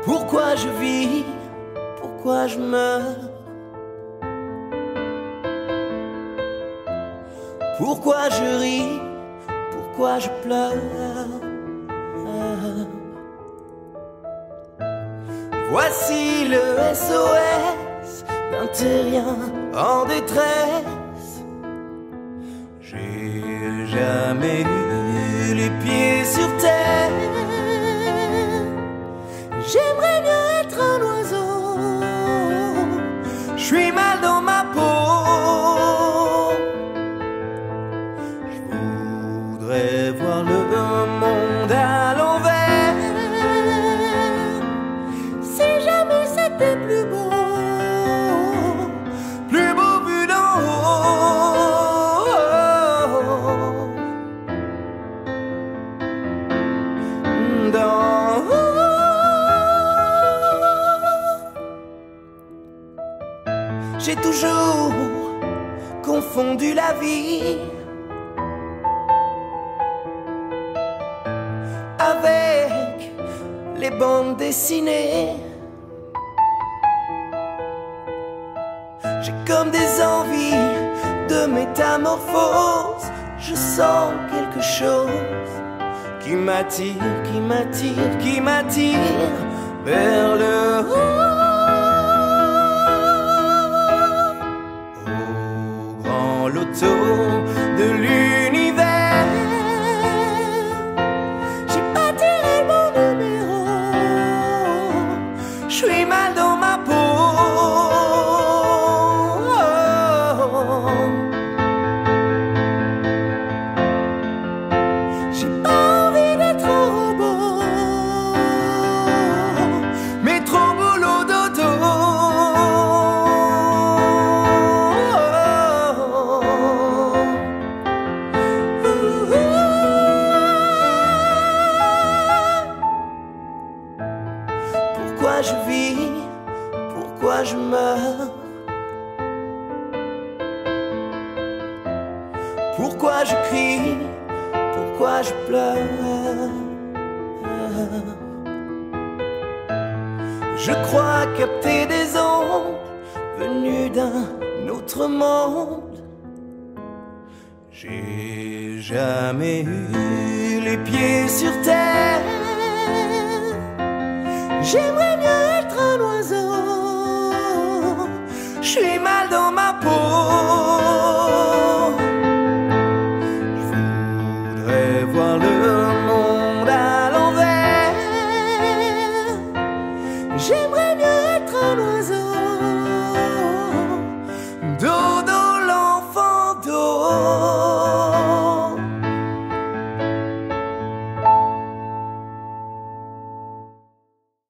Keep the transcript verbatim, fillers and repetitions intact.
Pourquoi je vis? Pourquoi je meurs? Pourquoi je ris? Pourquoi je pleure? Voici le S O S d'un terrien en détresse. J'ai jamais eu les pieds sur terre. J'aimerais bien être un oiseau. Je suis mal dans ma peau. Je voudrais voir le monde à l'envers. Si jamais c'était plus beau, plus beau vu d'en haut. D'en haut. J'ai toujours confondu la vie avec les bandes dessinées. J'ai comme des envies de métamorphose. Je sens quelque chose qui m'attire, qui m'attire, qui m'attire vers le haut. Au grand loto de l'univers, j'ai pas tiré mon numéro. Je suis mal dans ma peau. J'ai pas envie d'être un robot, mais trop boulot dodo. Pourquoi je vis? Pourquoi je meurs? Pourquoi je crie? Pourquoi je pleure? Je crois capter des ondes venues d'un autre monde. J'ai jamais eu les pieds sur terre. J'aimerais